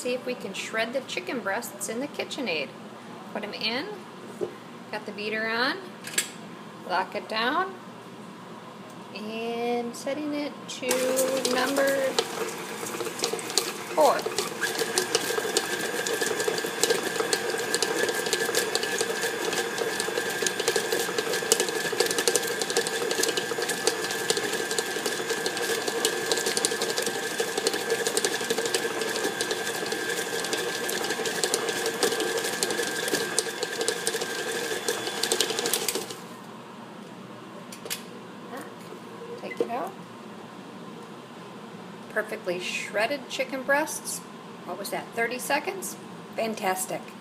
see if we can shred the chicken breasts in the KitchenAid. Put them in, got the beater on, lock it down, and setting it to number 4. Take it out. Perfectly shredded chicken breasts. What was that, 30 seconds? Fantastic.